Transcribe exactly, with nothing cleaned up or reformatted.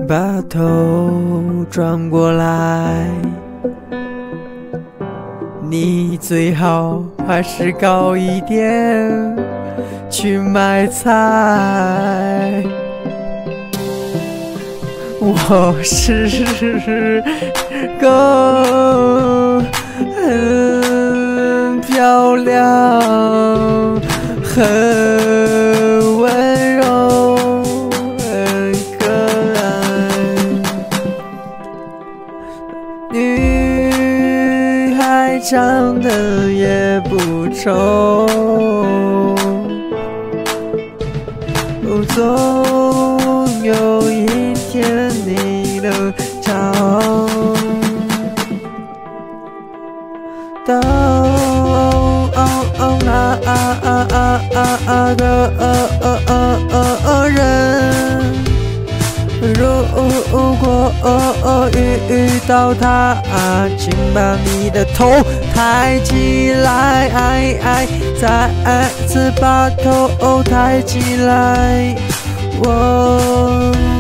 把头转过来，你最好还是高一点去买菜。我是个很漂亮、很温柔、很可爱女孩，长得也不丑，总有一天你能找到那个人。如果遇到他，请把你的头抬起来，再次把头抬起来。我